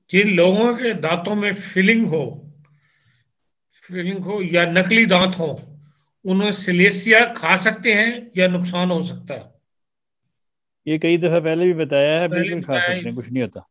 जिन लोगों के दांतों में फिलिंग हो या नकली दांत हो, उन्हें सिलेसिया खा सकते हैं या नुकसान हो सकता है? ये कई दफा पहले भी बताया है, पहले बिल्कुल खा बताया सकते हैं, कुछ नहीं होता।